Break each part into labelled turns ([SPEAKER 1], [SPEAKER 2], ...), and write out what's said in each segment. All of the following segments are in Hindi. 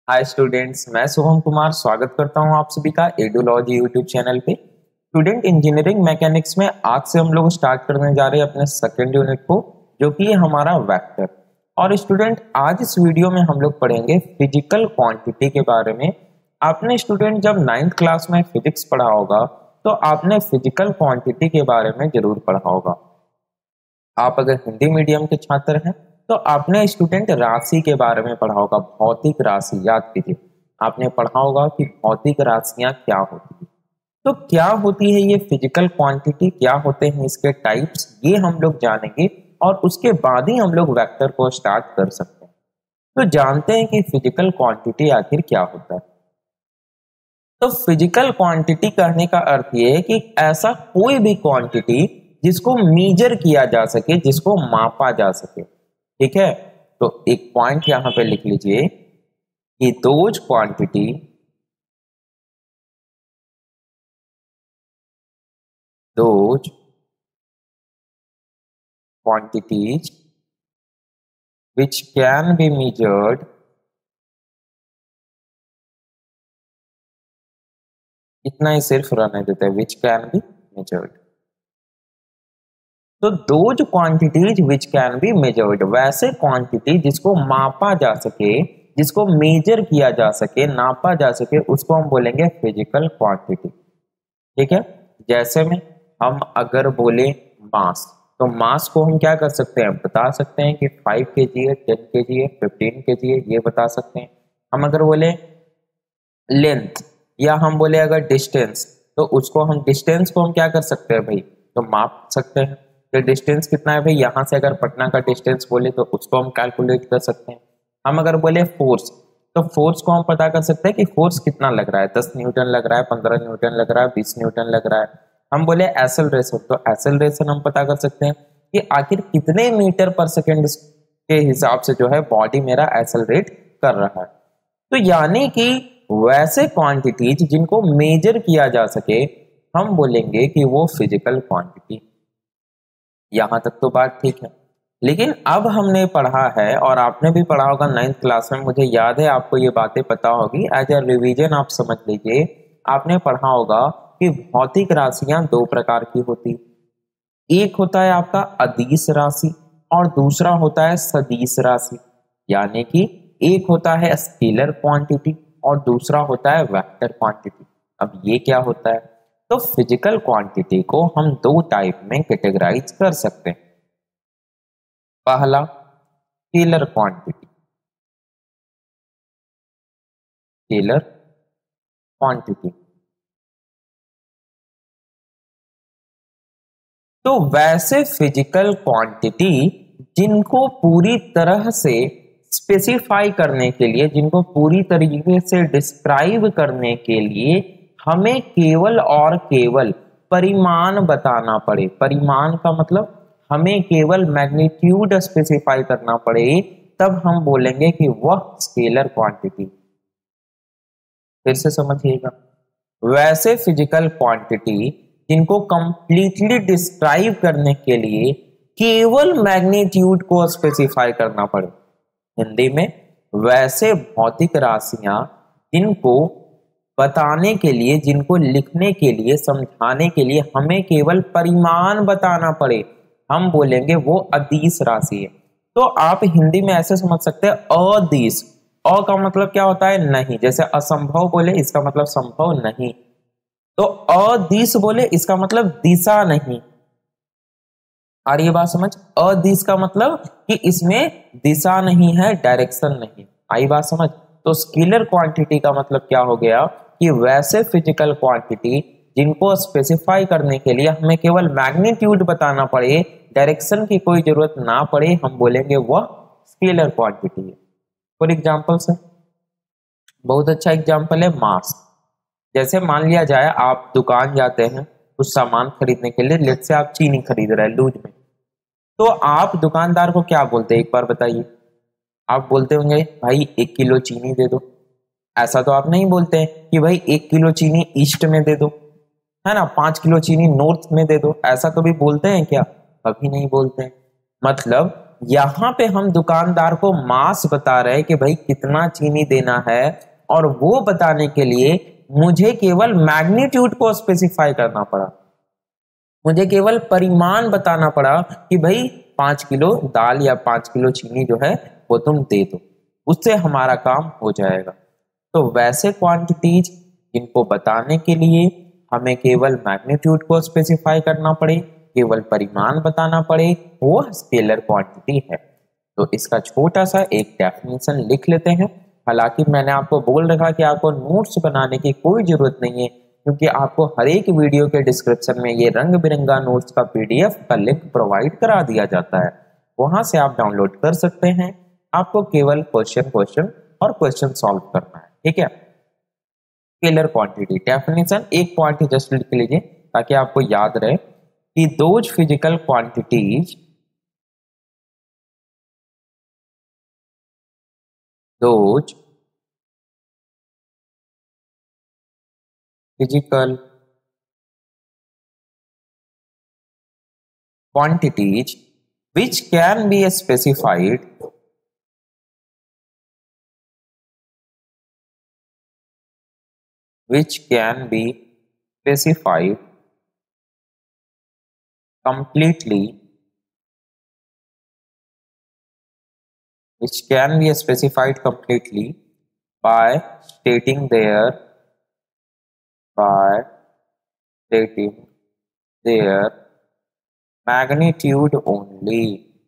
[SPEAKER 1] हाय स्टूडेंट्स, मैं शुभम कुमार स्वागत करता हूं आप सभी का एडुलॉजी यूट्यूब चैनल पे। स्टूडेंट, इंजीनियरिंग मैकेनिक्स में आज से हम लोग स्टार्ट करने जा रहे हैं अपने सेकेंड यूनिट को, जो कि है हमारा वेक्टर। और स्टूडेंट, आज इस वीडियो में हम लोग पढ़ेंगे फिजिकल क्वांटिटी के बारे में। आपने स्टूडेंट जब 9th क्लास में फिजिक्स पढ़ा होगा तो आपने फिजिकल क्वांटिटी के बारे में जरूर पढ़ा होगा। आप अगर हिंदी मीडियम के छात्र हैं तो आपने स्टूडेंट राशि के बारे में पढ़ा होगा, भौतिक राशि। याद कीजिए, आपने पढ़ा होगा कि भौतिक राशियां क्या होती है। तो क्या होती है ये फिजिकल क्वांटिटी, क्या होते हैं इसके टाइप्स, ये हम लोग जानेंगे और उसके बाद ही हम लोग वेक्टर को स्टार्ट कर सकते हैं। तो जानते हैं कि फिजिकल क्वांटिटी आखिर क्या होता है। तो फिजिकल क्वांटिटी कहने का अर्थ ये है कि ऐसा कोई भी क्वांटिटी जिसको मेजर किया जा सके, जिसको मापा जा सके। ठीक है, तो एक पॉइंट यहां पे लिख लीजिए कि those quantities which can be measured, इतना ही सिर्फ रहने देते हैं, which can be measured। तो those quantities which can be measured, वैसे क्वांटिटी जिसको मापा जा सके, जिसको मेजर किया जा सके, नापा जा सके, उसको हम बोलेंगे फिजिकल क्वांटिटी। ठीक है, जैसे में हम अगर बोले मास, तो मास को हम क्या कर सकते हैं, बता सकते हैं कि 5 kg है, 10 kg है, 15 kg है, ये बता सकते हैं। हम अगर बोले लेंथ या हम बोले अगर डिस्टेंस, तो उसको हम डिस्टेंस को हम क्या कर सकते हैं भाई, तो माप सकते हैं। तो डिस्टेंस कितना है भाई, यहाँ से अगर पटना का डिस्टेंस बोले तो उसको हम कैलकुलेट कर सकते हैं। हम अगर बोले फोर्स, तो फोर्स को हम पता कर सकते हैं कि फोर्स कितना लग रहा है, 10 न्यूटन लग रहा है, 15 न्यूटन लग रहा है, 20 न्यूटन लग रहा है। हम बोले एक्सेलरेशन, तो एक्सेलरेशन हम पता कर सकते हैं कि आखिर कितने मीटर पर सेकेंड के हिसाब से जो है बॉडी मेरा एक्सेलरेट कर रहा है। तो यानी कि वैसे क्वांटिटीज जिनको मेजर किया जा सके, हम बोलेंगे कि वो फिजिकल क्वांटिटी। यहां तक तो बात ठीक है, लेकिन अब हमने पढ़ा है और आपने भी पढ़ा होगा 9th क्लास में, मुझे याद है आपको ये बातें पता होगी। एज ए रिवीजन आप समझ लीजिए, आपने पढ़ा होगा कि भौतिक राशियां दो प्रकार की होती, एक होता है आपका अदिश राशि और दूसरा होता है सदिश राशि। यानी कि एक होता है स्केलर क्वांटिटी और दूसरा होता है वेक्टर क्वांटिटी। अब ये क्या होता है, तो फिजिकल क्वांटिटी को हम दो टाइप में कैटेगराइज कर सकते हैं। पहला स्केलर क्वांटिटी, स्केलर क्वांटिटी। तो वैसे फिजिकल क्वांटिटी जिनको पूरी तरह से स्पेसिफाई करने के लिए, जिनको पूरी तरीके से डिस्क्राइब करने के लिए हमें केवल और केवल परिमाण बताना पड़े। परिमाण का मतलब हमें केवल मैग्नीट्यूड स्पेसिफाई करना पड़े, तब हम बोलेंगे कि वह स्केलर क्वांटिटी। फिर से समझिएगा, वैसे फिजिकल क्वांटिटी जिनको कंप्लीटली डिस्क्राइब करने के लिए केवल मैग्नीट्यूड को स्पेसिफाई करना पड़े। हिंदी में वैसे भौतिक राशियां जिनको बताने के लिए, जिनको लिखने के लिए, समझाने के लिए हमें केवल परिमाण बताना पड़े, हम बोलेंगे वो अदिश राशि है। तो आप हिंदी में ऐसे समझ सकते हैं, अदिश। अ का मतलब क्या होता है, नहीं। जैसे असंभव बोले इसका मतलब संभव नहीं, तो अदिश बोले इसका मतलब दिशा नहीं। आ रही है बात समझ, अदिश का मतलब कि इसमें दिशा नहीं है, डायरेक्शन नहीं। आई बात समझ। तो स्केलर क्वांटिटी का मतलब क्या हो गया कि वैसे फिजिकल क्वांटिटी जिनको स्पेसिफाई करने के लिए हमें केवल मैग्नीट्यूड बताना पड़े, डायरेक्शन की कोई जरूरत ना पड़े, हम बोलेंगे वह स्केलर क्वांटिटी है। फॉर एग्जांपल से बहुत अच्छा एग्जांपल है मास। जैसे मान लिया जाए आप दुकान जाते हैं कुछ सामान खरीदने के लिए, लेट से आप चीनी खरीद रहे हैं लूज में, तो आप दुकानदार को क्या बोलते हैं एक बार बताइए। आप बोलते होंगे भाई 1 किलो चीनी दे दो। ऐसा तो आप नहीं बोलते हैं कि भाई 1 किलो चीनी ईस्ट में दे दो, है ना, 5 किलो चीनी नॉर्थ में दे दो। ऐसा तो भी बोलते हैं क्या, कभी नहीं बोलते हैं। मतलब यहाँ पे हम दुकानदार को मास बता रहे हैं कि भाई कितना चीनी देना है, और वो बताने के लिए मुझे केवल मैग्नीट्यूड को स्पेसिफाई करना पड़ा, मुझे केवल परिमाण बताना पड़ा कि भाई 5 किलो दाल या 5 किलो चीनी जो है वो तुम दे दो, उससे हमारा काम हो जाएगा। तो वैसे क्वांटिटीज जिनको बताने के लिए हमें केवल मैग्नीट्यूड को स्पेसिफाई करना पड़े, केवल परिमाण बताना पड़े, वो स्केलर क्वांटिटी है। तो इसका छोटा सा एक डेफिनेशन लिख लेते हैं। हालांकि मैंने आपको बोल रखा कि आपको नोट्स बनाने की कोई जरूरत नहीं है, क्योंकि आपको हर एक वीडियो के डिस्क्रिप्शन में ये रंग बिरंगा नोट्स का PDF का लिंक प्रोवाइड करा दिया जाता है, वहां से आप डाउनलोड कर सकते हैं। आपको केवल क्वेश्चन और क्वेश्चन सॉल्व करना है, ठीक है। स्केलर क्वांटिटी डेफिनेशन एक पॉइंट जस्ट लिख लीजिए ताकि आपको याद रहे कि those physical quantities, those physical quantities which can be specified completely, which can be specified completely by stating their magnitude only,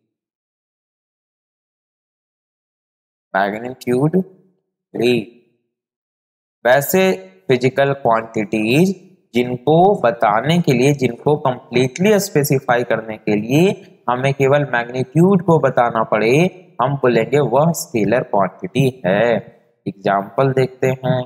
[SPEAKER 1] वैसे फिजिकल क्वांटिटीज जिनको बताने के लिए, जिनको कंप्लीटली स्पेसिफाई करने के लिए हमें केवल मैग्नीट्यूड को बताना पड़े, हम बोलेंगे वह स्केलर क्वांटिटी है। एग्जाम्पल देखते हैं।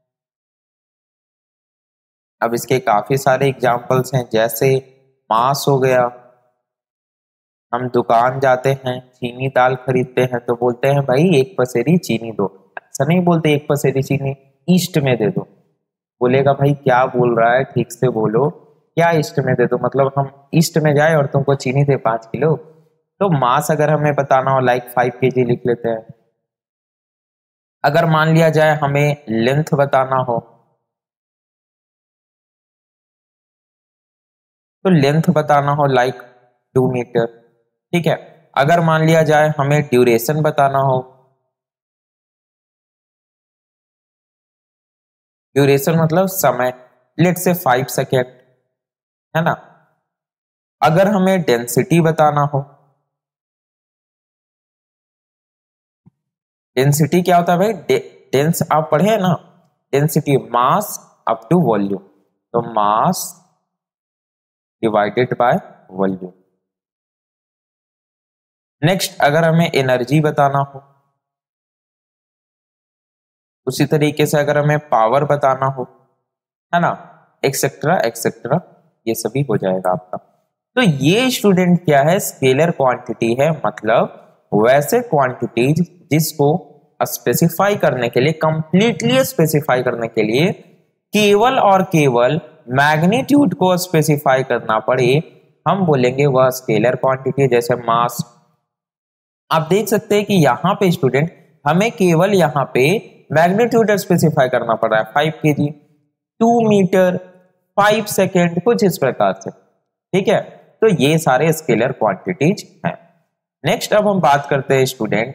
[SPEAKER 1] अब इसके काफी सारे एग्जाम्पल्स हैं, जैसे मास हो गया। हम दुकान जाते हैं, चीनी दाल खरीदते हैं तो बोलते हैं भाई 1 पसेरी चीनी दो। ऐसा नहीं बोलते 1 पसेरी चीनी ईस्ट में दे दो। बोलेगा भाई क्या बोल रहा है, ठीक से बोलो, क्या ईस्ट में दे दो, मतलब हम ईस्ट में जाए और तुमको चीनी दे 5 किलो। तो मास अगर हमें बताना हो लाइक 5 kg लिख लेते हैं। अगर मान लिया जाए हमें लेंथ बताना हो तो लेंथ बताना हो लाइक 2 मीटर, ठीक है। अगर मान लिया जाए हमें ड्यूरेशन बताना हो, ड्यूरेशन मतलब समय, लेट से 5 सेकेंड, है ना। अगर हमें डेंसिटी बताना हो, डेंसिटी क्या होता है भाई, डेंस आप पढ़े हैं ना, density mass up to volume, तो mass divided by volume. Next अगर हमें एनर्जी बताना हो, उसी तरीके से अगर हमें पावर बताना हो, है ना, एक्सेट्रा एक्सेट्रा, ये सभी हो जाएगा आपका। तो ये स्टूडेंट क्या है, स्केलर क्वांटिटी है, मतलब वैसे क्वांटिटीज जिसको स्पेसिफाई करने के लिए, कंप्लीटली स्पेसिफाई करने के लिए केवल और केवल मैग्नीट्यूड को स्पेसिफाई करना पड़े, हम बोलेंगे वह स्केलर क्वांटिटी। जैसे मास, आप देख सकते हैं कि यहाँ पे स्टूडेंट हमें केवल यहाँ पे मैग्नीट्यूड स्पेसिफाई करना पड़ रहा है, 5 kg, 2 मीटर, 5 सेकेंड, कुछ इस प्रकार से, ठीक है। तो ये सारे स्केलर क्वांटिटीज हैं। नेक्स्ट अब हम बात करते हैं स्टूडेंट,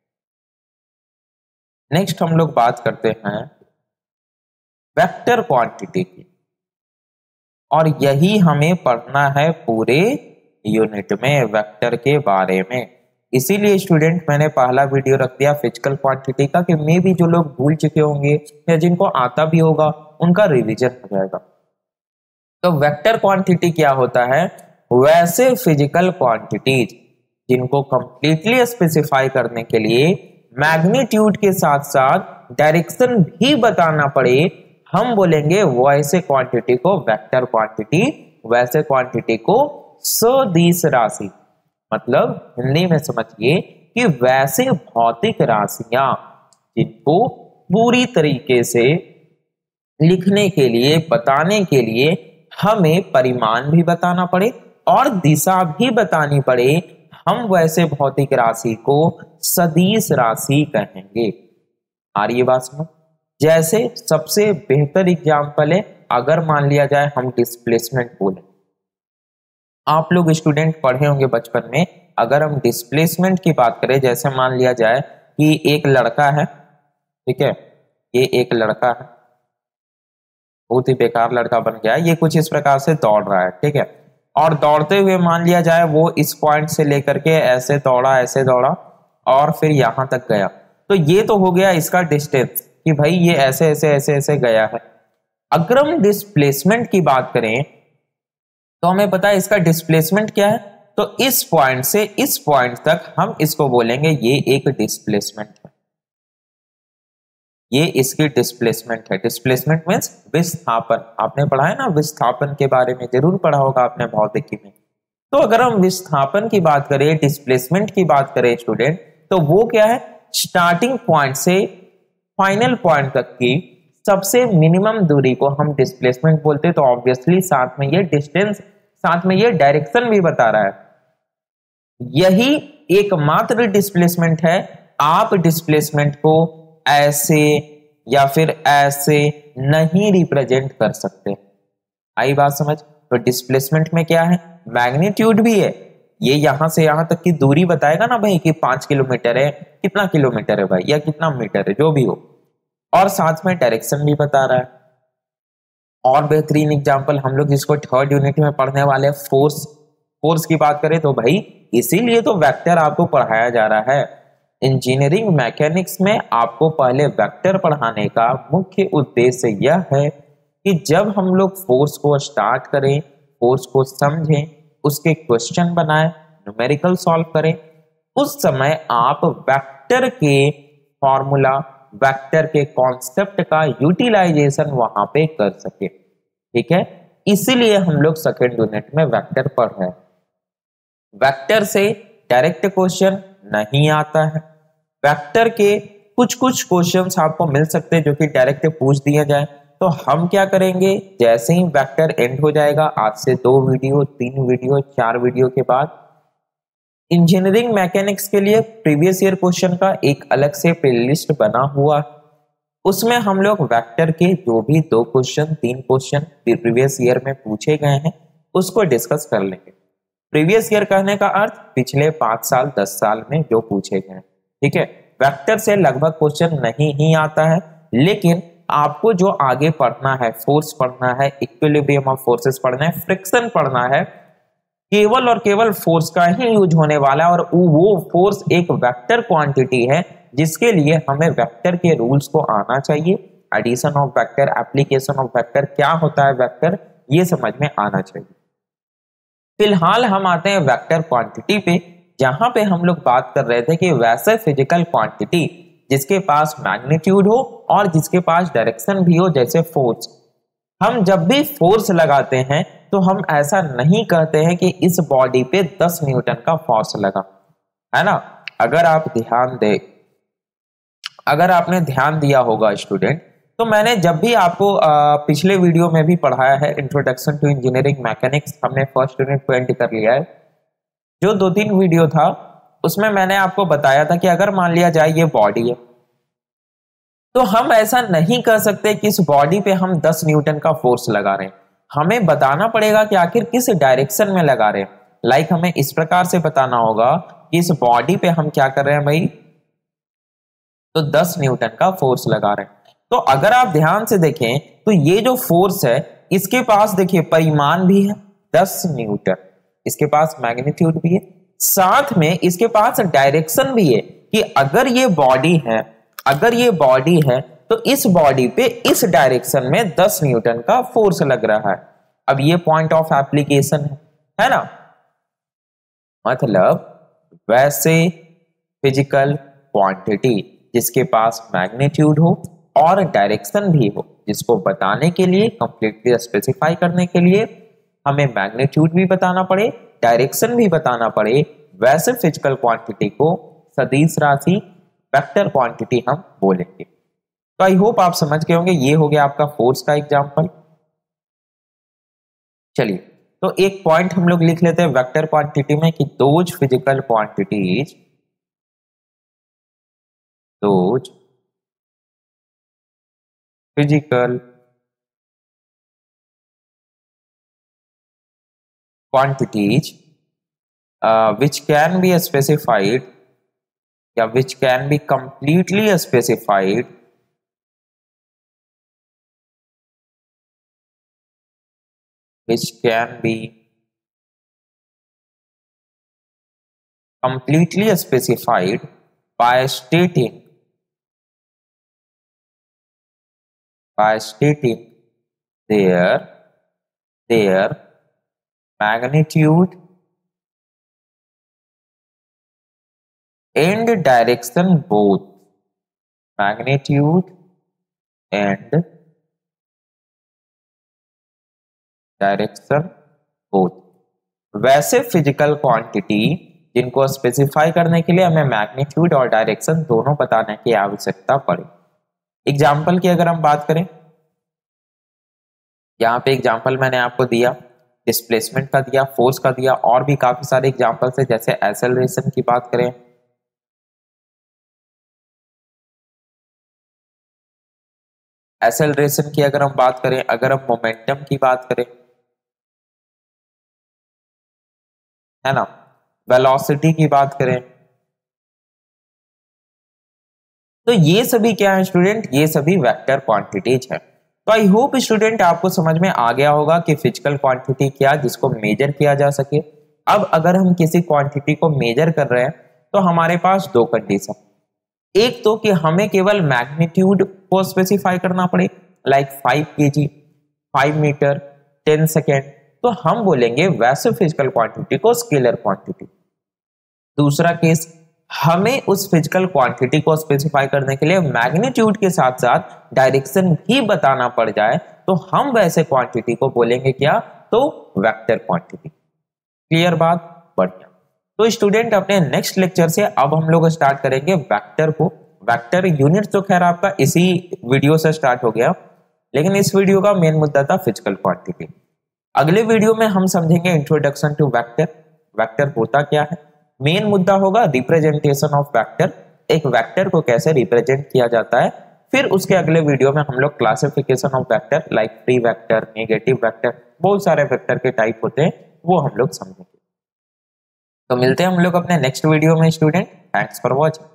[SPEAKER 1] नेक्स्ट हम लोग बात करते हैं वेक्टर क्वांटिटी की, और यही हमें पढ़ना है पूरे यूनिट में, वेक्टर के बारे में। इसीलिए स्टूडेंट मैंने पहला वीडियो रख दिया फिजिकल क्वांटिटी का, कि मे भी जो लोग भूल चुके होंगे या जिनको आता भी होगा उनका रिवीजन हो जाएगा। तो वेक्टर क्वांटिटी क्या होता है, वैसे फिजिकल क्वांटिटीज जिनको कंप्लीटली स्पेसिफाई करने के लिए मैग्नीट्यूड के साथ साथ डायरेक्शन भी बताना पड़े, हम बोलेंगे वैसे क्वांटिटी को वेक्टर क्वांटिटी। वैसे क्वांटिटी को सदिश राशि, मतलब हिंदी में समझिए कि वैसे भौतिक राशियां जिनको पूरी तरीके से लिखने के लिए, बताने के लिए हमें परिमाण भी बताना पड़े और दिशा भी बतानी पड़े, हम वैसे भौतिक राशि को सदिश राशि कहेंगे। आ रही है बात समझ? जैसे सबसे बेहतर एग्जाम्पल है, अगर मान लिया जाए हम डिस्प्लेसमेंट बोले, आप लोग स्टूडेंट पढ़े होंगे बचपन में, अगर हम डिस्प्लेसमेंट की बात करें, जैसे मान लिया जाए कि एक लड़का है, ठीक है, ये एक लड़का है, बहुत ही बेकार लड़का बन गया है, ये कुछ इस प्रकार से दौड़ रहा है, ठीक है, और दौड़ते हुए मान लिया जाए वो इस पॉइंट से लेकर के ऐसे दौड़ा और फिर यहां तक गया, तो ये तो हो गया इसका डिस्टेंस कि भाई ये ऐसे गया है। अगर हम डिस्प्लेसमेंट की बात करें तो हमें पता है इसका डिस्प्लेसमेंट क्या है, तो इस पॉइंट से इस पॉइंट तक हम इसको बोलेंगे ये एक डिस्प्लेसमेंट है, ये इसकी डिस्प्लेसमेंट है। डिस्प्लेसमेंट मींस विस्थापन, आपने पढ़ा है ना विस्थापन के बारे में, जरूर पढ़ा होगा आपने भौतिकी में। तो अगर हम विस्थापन की बात करें, डिस्प्लेसमेंट की बात करें स्टूडेंट, तो वो क्या है, स्टार्टिंग पॉइंट से फाइनल पॉइंट तक की सबसे मिनिमम दूरी को हम डिस्प्लेसमेंट बोलते हैं। तो ऑब्वियसली साथ में ये डिस्टेंस, साथ में ये डायरेक्शन भी बता रहा है, यही एकमात्र डिस्प्लेसमेंट है। आप डिस्प्लेसमेंट को ऐसे या फिर ऐसे नहीं रिप्रेजेंट कर सकते। आई बात समझ? तो डिस्प्लेसमेंट में क्या है, मैग्नीट्यूड भी है, ये यहां से यहां तक की दूरी बताएगा ना भाई कि 5 किलोमीटर है, कितना किलोमीटर है भाई, या कितना मीटर है, जो भी हो, और साथ में डायरेक्शन भी बता रहा है। और बेहतरीन एग्जांपल हम लोग जिसको थर्ड यूनिट में पढ़ने वाले हैं, फोर्स की बात करें तो भाई इसीलिए तो वेक्टर आपको पढ़ाया जा रहा है। इंजीनियरिंग मैकेनिक्स में आपको पहले वेक्टर पढ़ाने का मुख्य उद्देश्य यह है कि जब हम लोग फोर्स को स्टार्ट करें, फोर्स को समझें, उसके क्वेश्चन बनाएं, न्यूमेरिकल सॉल्व करें, उस समय आप वेक्टर के फॉर्मूला, वेक्टर के कॉन्सेप्ट का यूटिलाइजेशन वहां पे कर सके, ठीक है। इसीलिए हम लोग सेकेंड यूनिट में वेक्टर पढ़ रहे हैं। वेक्टर से डायरेक्ट क्वेश्चन नहीं आता है, वेक्टर के कुछ कुछ क्वेश्चंस आपको मिल सकते हैं जो कि डायरेक्ट पूछ दिया जाए। तो हम क्या करेंगे, जैसे ही वेक्टर एंड हो जाएगा, आज से 2 वीडियो, 3 वीडियो, 4 वीडियो के बाद इंजीनियरिंग मैकेनिक्स के लिए प्रीवियस ईयर क्वेश्चन का एक अलग से प्लेलिस्ट बना हुआ, उसमें हम लोग वेक्टर के जो भी 2 क्वेश्चन, 3 क्वेश्चन प्रीवियस ईयर में पूछे गए हैं उसको डिस्कस कर लेंगे। प्रीवियस ईयर कहने का अर्थ पिछले 5 साल 10 साल में जो पूछे गए, ठीक है। वेक्टर से लगभग क्वेश्चन नहीं ही आता है, लेकिन आपको जो आगे पढ़ना है, फोर्स पढ़ना है, इक्विलिब्रियम ऑफ फोर्सेस पढ़ना है, फ्रिक्शन पढ़ना है, केवल और केवल फोर्स का ही यूज होने वाला है। और वो फोर्स एक वेक्टर क्वांटिटी है जिसके लिए हमें वेक्टर के रूल्स को आना चाहिए। Addition of vector, application of vector, क्या होता है वेक्टर, ये समझ में आना चाहिए। फिलहाल हम आते हैं वेक्टर क्वांटिटी पे, जहां पे हम लोग बात कर रहे थे कि वैसे फिजिकल क्वांटिटी जिसके पास मैग्नीट्यूड हो और जिसके पास डायरेक्शन भी हो, जैसे फोर्स। हम जब भी फोर्स लगाते हैं तो हम ऐसा नहीं कहते हैं कि इस बॉडी पे 10 न्यूटन का फोर्स लगा, है ना। अगर आप ध्यान दे, अगर आपने ध्यान दिया होगा स्टूडेंट, तो मैंने जब भी आपको पिछले वीडियो में भी पढ़ाया है, इंट्रोडक्शन टू इंजीनियरिंग मैकेनिक्स, हमने फर्स्ट यूनिट को एंड कर लिया है। जो 2-3 वीडियो था उसमें मैंने आपको बताया था कि अगर मान लिया जाए ये बॉडी है, तो हम ऐसा नहीं कर सकते कि इस बॉडी पे हम 10 न्यूटन का फोर्स लगा रहे हैं। हमें बताना पड़ेगा कि आखिर किस डायरेक्शन में लगा रहे हैं। लाइक हमें इस प्रकार से बताना होगा कि इस बॉडी पे हम क्या कर रहे हैं भाई, तो 10 न्यूटन का फोर्स लगा रहे हैं। तो अगर आप ध्यान से देखें तो ये जो फोर्स है इसके पास देखिए परिमाण भी है 10 न्यूटन, इसके पास मैग्नीट्यूड भी है, साथ में इसके पास डायरेक्शन भी है कि अगर ये बॉडी है, अगर ये बॉडी है तो इस बॉडी पे इस डायरेक्शन में 10 न्यूटन का फोर्स लग रहा है। अब ये पॉइंट ऑफ एप्लीकेशन है ना, मतलब वैसे फिजिकल क्वांटिटी जिसके पास मैग्नीट्यूड हो और डायरेक्शन भी हो, जिसको बताने के लिए, कंप्लीटली स्पेसिफाई करने के लिए हमें मैग्नीट्यूड भी बताना पड़े, डायरेक्शन भी बताना पड़े, वैसे फिजिकल क्वांटिटी को सदिश राशि, वेक्टर क्वांटिटी हम बोलेंगे। तो आई होप आप समझ गए होंगे। ये हो गया आपका फोर्स का एग्जांपल। चलिए तो एक पॉइंट हम लोग लिख लेते हैं वेक्टर क्वांटिटी में कि those physical quantities, those physical quantities which can be specified या which can be completely specified which can be completely specified by stating their magnitude and direction both, magnitude and direction both. वैसे फिजिकल क्वांटिटी जिनको स्पेसिफाई करने के लिए हमें मैग्नीट्यूड और डायरेक्शन दोनों बताने की आवश्यकता पड़े। एग्जाम्पल की अगर हम बात करें, यहाँ पे एग्जाम्पल मैंने आपको दिया, डिस्प्लेसमेंट का दिया, फोर्स का दिया, और भी काफी सारे एग्जाम्पल्स है। जैसे एक्सेलरेशन की बात करें, एक्सेलरेशन की अगर हम बात करें, अगर हम मोमेंटम की बात करें, है ना, वेलोसिटी की बात करें, तो ये सभी क्या है स्टूडेंट, ये सभी वेक्टर क्वांटिटीज है। तो आई होप स्टूडेंट आपको समझ में आ गया होगा कि फिजिकल क्वांटिटी क्या, जिसको मेजर किया जा सके। अब अगर हम किसी क्वांटिटी को मेजर कर रहे हैं तो हमारे पास दो कंडीशन, एक तो कि हमें केवल मैग्नीट्यूड को स्पेसिफाई करना पड़े, लाइक 5 kg, 5 मीटर, 10 सेकेंड, तो हम बोलेंगे वैसे फिजिकल क्वांटिटी को स्केलर क्वांटिटी। दूसरा केस, हमें उस फिजिकल क्वांटिटी को स्पेसिफाई करने के लिए मैग्नीट्यूड के साथ साथ डायरेक्शन भी बताना पड़ जाए तो हम वैसे क्वांटिटी को बोलेंगे क्या, तो वेक्टर क्वांटिटी। क्लियर बात, बढ़िया। तो स्टूडेंट अपने नेक्स्ट लेक्चर से अब हम लोग स्टार्ट करेंगे वेक्टर को। वेक्टर यूनिट तो खैर आपका इसी वीडियो से स्टार्ट हो गया, लेकिन इस वीडियो का मेन मुद्दा था फिजिकल क्वांटिटी। अगले वीडियो में हम समझेंगे इंट्रोडक्शन टू वेक्टर, वेक्टर होता क्या है, मेन मुद्दा होगा रिप्रेजेंटेशन ऑफ वेक्टर, एक वेक्टर को कैसे रिप्रेजेंट किया जाता है। फिर उसके अगले वीडियो में हम लोग classification of vector, like free vector, negative vector, बहुत सारे वेक्टर के टाइप होते हैं, वो हम लोग समझेंगे। तो मिलते हैं हम लोग अपने नेक्स्ट वीडियो में स्टूडेंट। Thanks for watching.